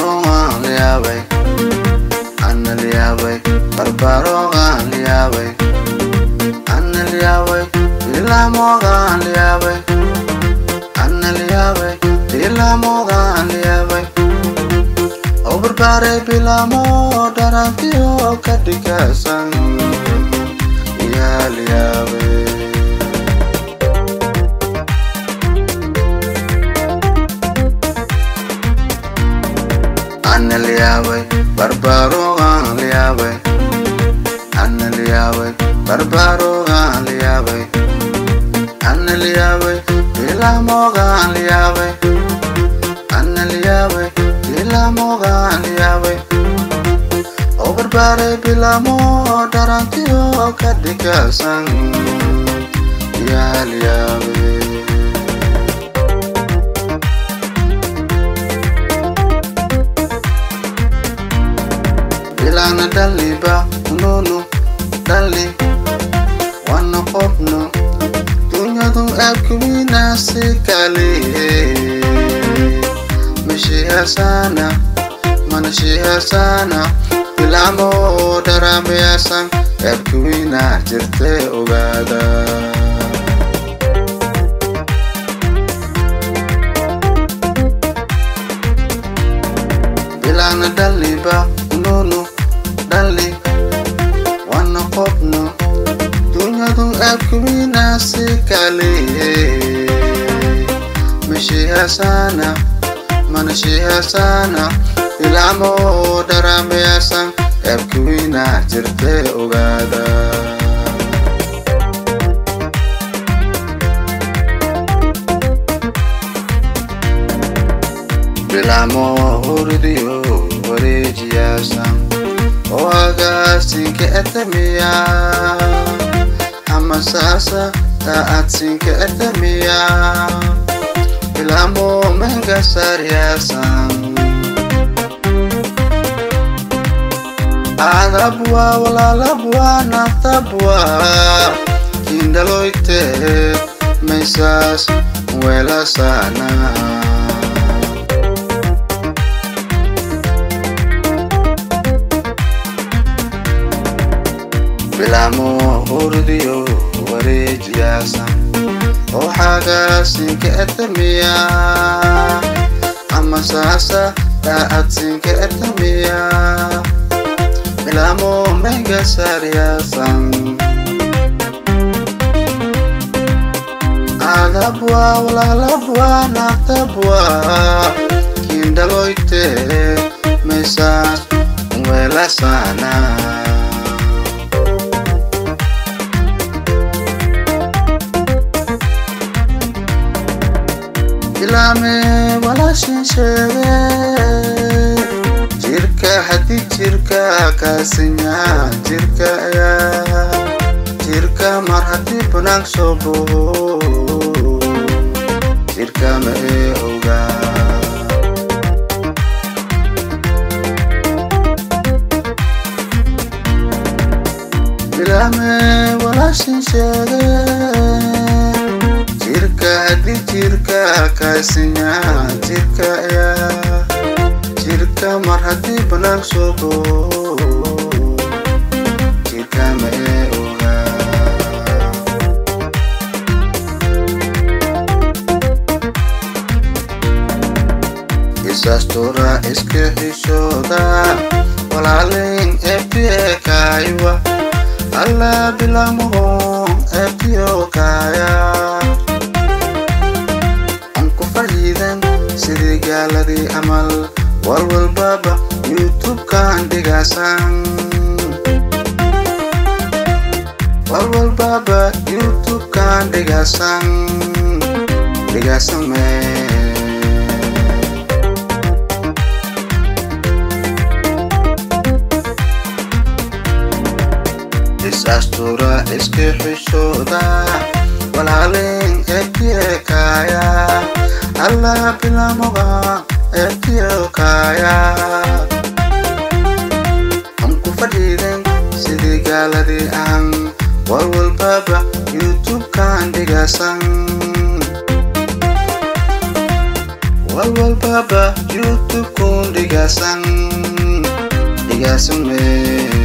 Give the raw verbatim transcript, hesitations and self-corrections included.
barbarogan liabay anna liabay barbarogan liabay anna liabay ilamogan liabay anna liabay ilamogan liabay o barbare bilamo darantio kadikasan ya liabay anna liabay barbarogan liabay anna liabay barbarogan liabay anna liabay ilamogan liabay anna liabay ilamogan liabay o barbare bilamo darantio kadikasan ya liabay bilana daliba nunu dali wana qofno dunyadu akmina sikali mashiha sana manashiha sana bilamo darameyasan akmina jirte ogada bilana daliba nunu dali wana qofno dunyadu akmina sikali mashiha sana manashiha sana ilamo darameyasan akmina jirte ogada bilamo hurdiyo warejiyasan o agasinka etamiya ama sasa taatsinka etamiya bilamo menga sariyasan adabwa wala labwa natabwa kindaloite mesas wela sana bilamo hurdiyo warejiyasan o xagasinka etamiya ama sasa taatsinka etamiya bilamo menga sariyasan adabwa wala labwa natabwa kindaloite mesas wela sana bilame wala shinshege jirka hadi jirka kasinya jirka ya jirka mar hadi punang sobo jirka me oga bilame wala shinshege jirka hadi jirka kasinya jirka ya jirka mar hadi punang sobo jirka me oga isastora iska hishoda walalin epie kaiwa alla bilamo epio kaya anku faridan sidii gaaladii amal walwal baba youtube kan digasan walwal baba youtube kan digasan digasan me isastura iska xishoda walalin epie kaya alla bilamoga epie kaya anku fadhiiden sidii gaaladii aan walwal baba youtube kan digasan walwal baba youtube kun digasan dhigasan dhigasan wey